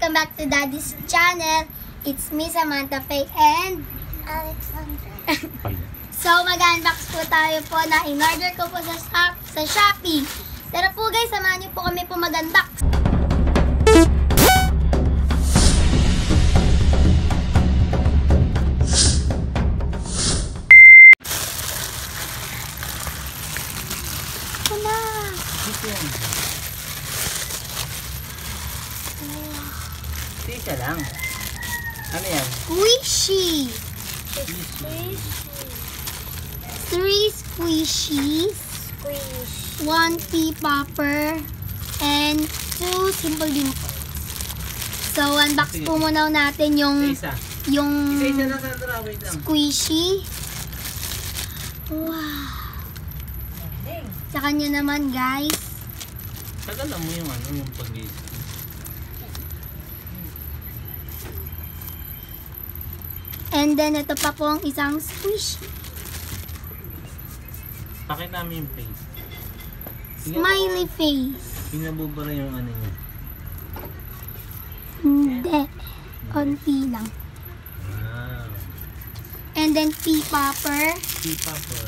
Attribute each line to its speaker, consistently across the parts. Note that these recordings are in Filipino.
Speaker 1: welcome back to Daddy's channel. It's me, Samantha Faye, and Alexandra. So, mag-unbox po tayo po na in-order ko po sa Shopee. Tara po guys, samahan niyo po kami po mag-unbox.
Speaker 2: Isa lang. Ano yan?
Speaker 1: Squishy. 3 squishies. 1 pea popper. And 2 simple dimples. So, unbox po muna natin yung squishy. Wow. Sa kanya naman, guys.
Speaker 2: Tagalan mo yung yung pag-isip.
Speaker 1: And then, ito pa po ang isang squishy.
Speaker 2: Pakita mo yung face.
Speaker 1: Smiley face.
Speaker 2: Pinabubara yung ano niya.
Speaker 1: Hindi. Konti lang.
Speaker 2: Wow.
Speaker 1: And then, pea popper.
Speaker 2: Pea popper.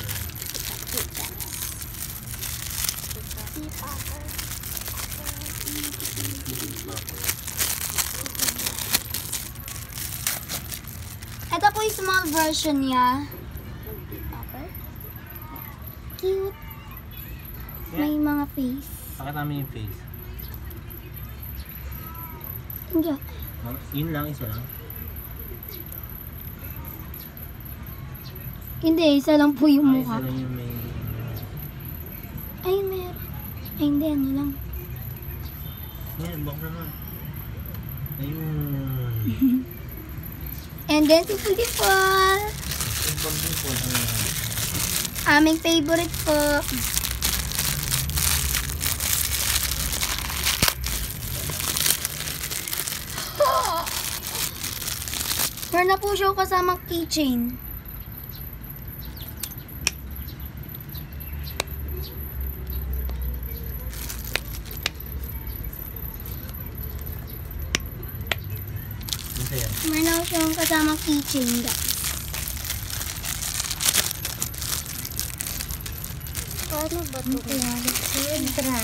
Speaker 2: Ito po yung small version niya. Cute. May mga face. Pakita mo yung face.
Speaker 1: Hindi.
Speaker 2: Yun lang, isa lang.
Speaker 1: Hindi, isa lang po yung
Speaker 2: Ay,
Speaker 1: mukha.
Speaker 2: isa lang yung may...
Speaker 1: Ay, meron. Ay, hindi, ano lang.
Speaker 2: Yan, bak naman. Ayun.
Speaker 1: And then, simple dimple.
Speaker 2: Simple dimple.
Speaker 1: Aming favorite po. Meron na po siya kasamang keychain. Meron na siya kasamang keychain, guys. Paano ba ito? Sandra.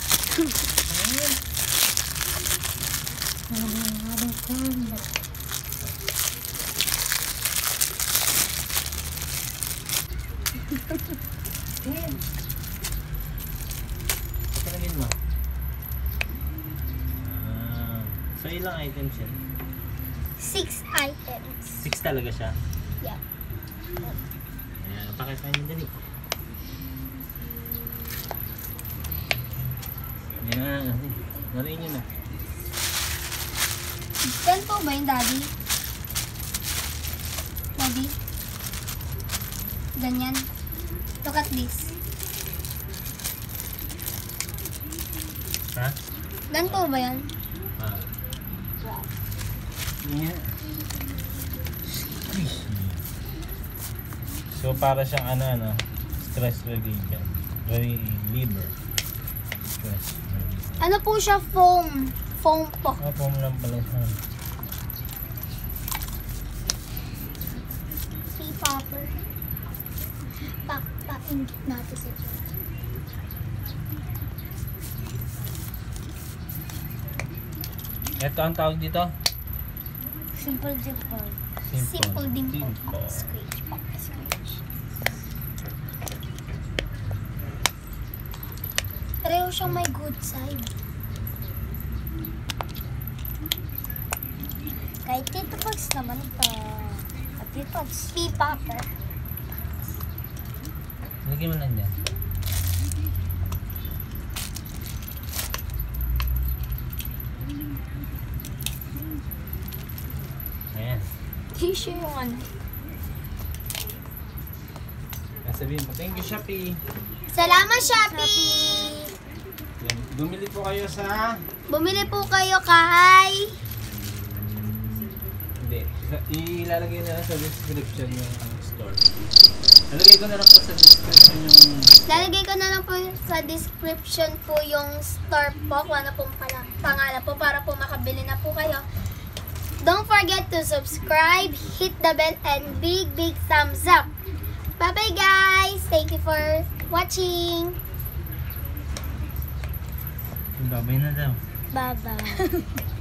Speaker 2: Pakalagin mo. So, ilang items yan?
Speaker 1: 6 items.
Speaker 2: 6 talaga siya?
Speaker 1: Yeah.
Speaker 2: Ayan, pakita nyo dali. Ayan, nariin nyo na.
Speaker 1: Yan po ba yung daddy? Daddy? Ganyan. Look at this.
Speaker 2: Ha?
Speaker 1: Gan po ba yan?
Speaker 2: Ah. Yeah. So para siyang stress reliever. Stress reliever.
Speaker 1: Ano po siya? Foam. Foam po.
Speaker 2: Foam lang pala siya.
Speaker 1: Pea popper. Paingit natin sa dyan.
Speaker 2: Ito ang tawag dito?
Speaker 1: Simple dimple. Simple dimple. Squeeze. Squeeze. Pareho siyang may good side. Kahit Tito Pugs naman ito. At Tito Pugs. Pea popper.
Speaker 2: Lagyan mo lang dyan. Ayan.
Speaker 1: Tissue yung ano.
Speaker 2: Sabihin mo, thank you Shopee.
Speaker 1: Salamat Shopee!
Speaker 2: Yan. Bumili po kayo sa...
Speaker 1: Bumili po kayo kay...
Speaker 2: Hindi. Ilalagay na lang sa description yung store. Lalagay ko na lang po sa description yung...
Speaker 1: Lalagay ko na lang po sa description po yung store po, kung ano pong pangalan po, para po makabili na po kayo. Don't forget to subscribe, hit the bell, and big thumbs up. Bye-bye guys! Thank you for watching.
Speaker 2: Babay na daw.
Speaker 1: Bye-bye.